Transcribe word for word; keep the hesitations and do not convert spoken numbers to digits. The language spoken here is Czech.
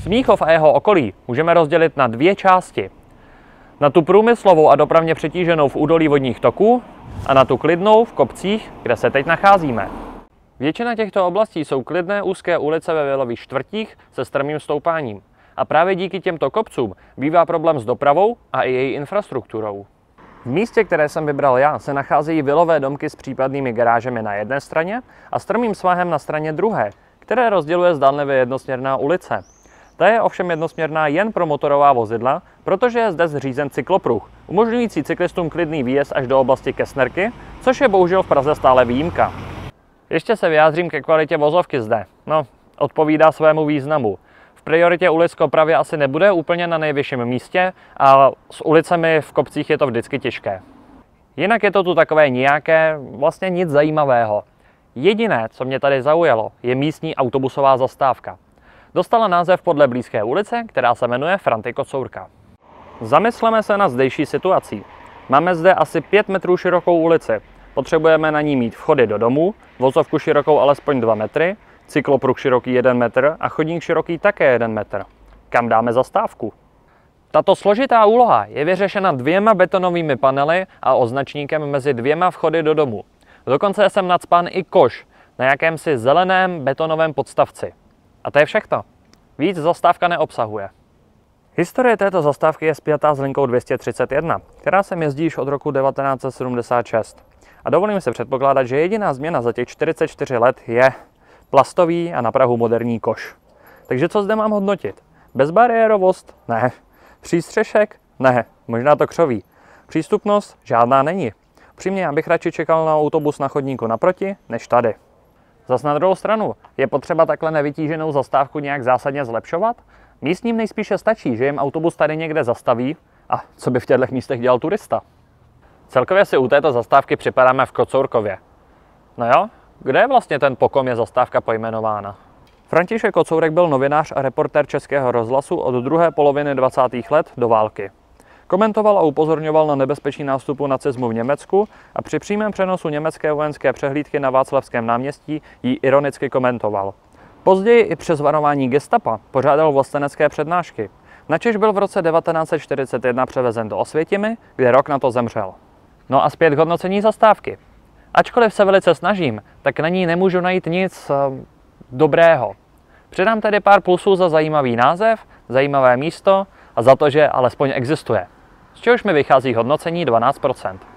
Smíchov a jeho okolí můžeme rozdělit na dvě části. Na tu průmyslovou a dopravně přetíženou v údolí vodních toků a na tu klidnou v kopcích, kde se teď nacházíme. Většina těchto oblastí jsou klidné úzké ulice ve vilových čtvrtích se strmým stoupáním. A právě díky těmto kopcům bývá problém s dopravou a i její infrastrukturou. V místě, které jsem vybral já, se nacházejí vilové domky s případnými garážemi na jedné straně a strmým svahem na straně druhé, které rozděluje zdánlivě jednosměrná ulice. Ta je ovšem jednosměrná jen pro motorová vozidla, protože je zde zřízen cyklopruh, umožňující cyklistům klidný výjezd až do oblasti Kesnerky, což je bohužel v Praze stále výjimka. Ještě se vyjádřím ke kvalitě vozovky zde. No, odpovídá svému významu. V prioritě ulic k opravě asi nebude úplně na nejvyšším místě a s ulicemi v kopcích je to vždycky těžké. Jinak je to tu takové nijaké, vlastně nic zajímavého. Jediné, co mě tady zaujalo, je místní autobusová zastávka. Dostala název podle blízké ulice, která se jmenuje Franty Kocourka. Zamysleme se na zdejší situací. Máme zde asi pět metrů širokou ulici. Potřebujeme na ní mít vchody do domu, vozovku širokou alespoň dva metry, cyklopruh široký jeden metr a chodník široký také jeden metr. Kam dáme zastávku? Tato složitá úloha je vyřešena dvěma betonovými panely a označníkem mezi dvěma vchody do domu. Dokonce jsem nacpán i koš na jakémsi zeleném betonovém podstavci. A to je všechno. Víc zastávka neobsahuje. Historie této zastávky je spjatá s linkou dvě stě třicet jedna, která sem jezdí již od roku devatenáct set sedmdesát šest. A dovolím si předpokládat, že jediná změna za těch čtyřicet čtyři let je plastový a na prahu moderní koš. Takže co zde mám hodnotit? Bezbariérovost? Ne. Přístřešek? Ne. Možná to křoví. Přístupnost? Žádná není. Přímě já bych radši čekal na autobus na chodníku naproti, než tady. Zas na druhou stranu, je potřeba takhle nevytíženou zastávku nějak zásadně zlepšovat? Místním nejspíše stačí, že jim autobus tady někde zastaví a co by v těchto místech dělal turista? Celkově si u této zastávky připadáme v Kocourkově. No jo, kde je vlastně ten po kom je zastávka pojmenována? František Kocourek byl novinář a reportér Českého rozhlasu od druhé poloviny dvacátých let do války. Komentoval a upozorňoval na nebezpečí nástupu nacismu v Německu a při přímém přenosu německé vojenské přehlídky na Václavském náměstí ji ironicky komentoval. Později i přes varování gestapa pořádal vlastenecké přednášky. Načež byl v roce devatenáct set čtyřicet jedna převezen do Osvětimi, kde rok na to zemřel. No a zpět k hodnocení zastávky. Ačkoliv se velice snažím, tak na ní nemůžu najít nic uh, dobrého. Přidám tedy pár plusů za zajímavý název, zajímavé místo a za to, že alespoň existuje. Z čehož mi vychází hodnocení dvanáct procent.